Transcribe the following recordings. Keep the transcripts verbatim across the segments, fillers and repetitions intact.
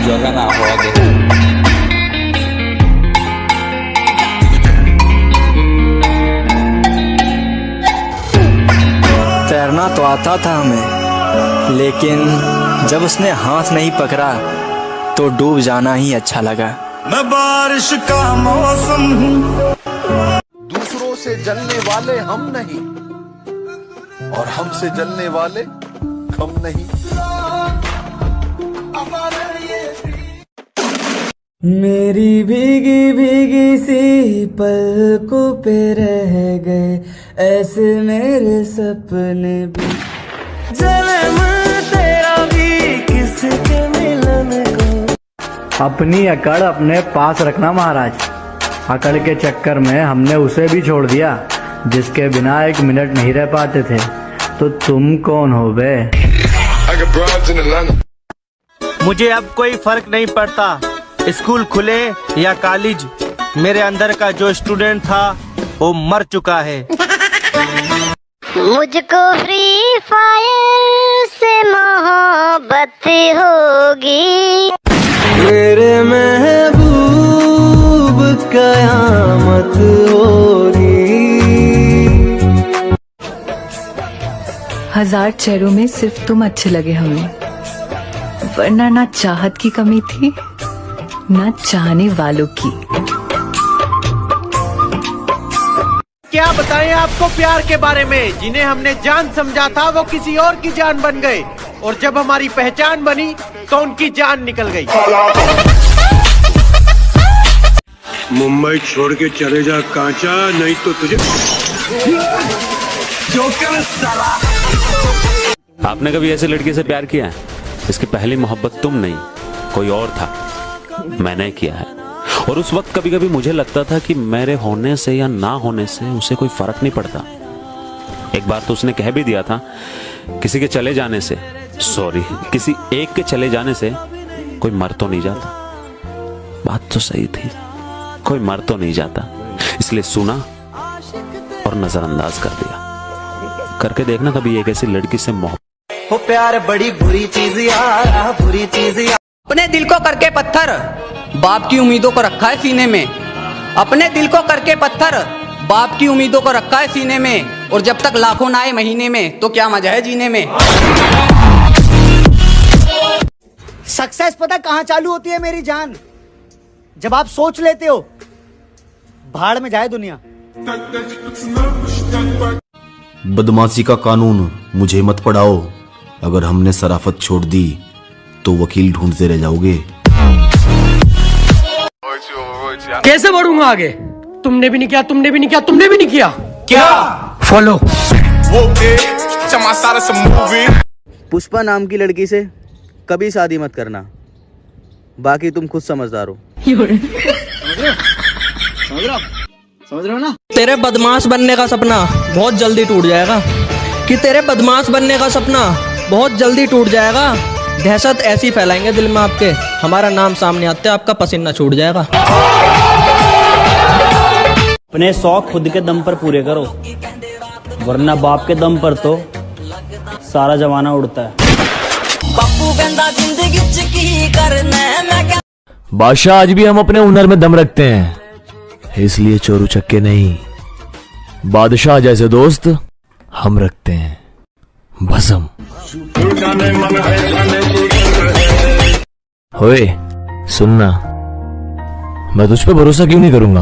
jogando na roda. तैरना तो आता था हमें, लेकिन जब उसने हाथ नहीं पकड़ा तो डूब जाना ही अच्छा लगा। मैं बारिश का मौसम हूँ। दूसरों से जलने वाले हम नहीं और हमसे जलने वाले हम नहीं। मेरी भीगी भीगी सी पलकों पे रह गए ऐसे मेरे सपने भी। जन्म तेरा भी किसके मिलन को। अपनी अकड़ अपने पास रखना महाराज। अकड़ के चक्कर में हमने उसे भी छोड़ दिया जिसके बिना एक मिनट नहीं रह पाते थे। तो तुम कौन हो बे? मुझे अब कोई फर्क नहीं पड़ता, स्कूल खुले या कॉलेज, मेरे अंदर का जो स्टूडेंट था वो मर चुका है। मुझको फ्री फायर से मोहब्बत होगी। मेरे महबूब कयामत होगी। हजार चेहरों में सिर्फ तुम अच्छे लगे हमें, वरना ना चाहत की कमी थी ना चाहने वालों की। क्या बताएं आपको प्यार के बारे में, जिन्हें हमने जान समझा था वो किसी और की जान बन गए, और जब हमारी पहचान बनी तो उनकी जान निकल गई। मुंबई छोड़ के चले जा कांचा, नहीं तो तुझे आपने कभी ऐसे लड़की से प्यार किया है? इसकी पहली मोहब्बत तुम नहीं कोई और था, मैंने किया है। और उस वक्त कभी कभी मुझे लगता था कि मेरे होने से या ना होने से उसे कोई फर्क नहीं पड़ता। एक बार तो उसने कह भी दिया था, किसी के चले जाने से, सॉरी किसी एक के चले जाने से कोई मर तो नहीं जाता। बात तो सही थी, कोई मर तो नहीं जाता, इसलिए सुना और नजरअंदाज कर दिया। करके देखना कभी एक ऐसी लड़की से मोहब्बत। हो प्यार बड़ी बुरी चीज यार, बुरी चीज यार। अपने दिल को करके पत्थर, बाप की उम्मीदों को रखा है सीने में। अपने दिल को करके पत्थर, बाप की उम्मीदों को रखा है सीने में। और जब तक लाखों ना आए महीने में तो क्या मजा है जीने में। सक्सेस पता कहाँ चालू होती है मेरी जान? जब आप सोच लेते हो भाड़ में जाए दुनिया। बदमाशी का कानून मुझे मत पढ़ाओ, अगर हमने शराफत छोड़ दी तो वकील ढूंढते रह जाओगे। कैसे बढ़ूंगा आगे? तुमने भी नहीं किया, तुमने भी नहीं किया, तुमने भी नहीं किया। क्या? फॉलो। पुष्पा नाम की लड़की से कभी शादी मत करना, बाकी तुम खुद समझदार हो। समझ रहे हो? समझ रहे हो ना? तेरे बदमाश बनने का सपना बहुत जल्दी टूट जाएगा, कि तेरे बदमाश बनने का सपना बहुत जल्दी टूट जाएगा। दहशत ऐसी फैलाएंगे दिल में आपके, हमारा नाम सामने आते आपका पसीना छूट जाएगा। अपने शौक खुद के दम पर पूरे करो, वरना बाप के दम पर तो सारा जमाना उड़ता है। बादशाह, आज भी हम अपने हुनर में दम रखते हैं, इसलिए चोरू चक्के नहीं, बादशाह जैसे दोस्त हम रखते हैं भस्म। होए सुनना, मैं तुझ पे भरोसा क्यों नहीं करूंगा,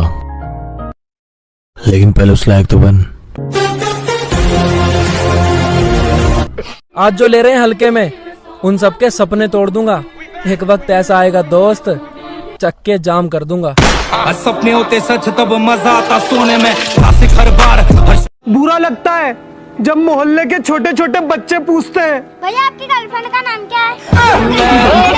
लेकिन पहले उस लायक तो बन। आज जो ले रहे हैं हल्के में, उन सबके सपने तोड़ दूंगा। एक वक्त ऐसा आएगा दोस्त, चक्के जाम कर दूंगा। सपने होते सच तब मजा आता सोने में, हर बार। बुरा लगता है जब मोहल्ले के छोटे छोटे बच्चे पूछते हैं, भैया आपकी गर्लफ्रेंड का नाम क्या है?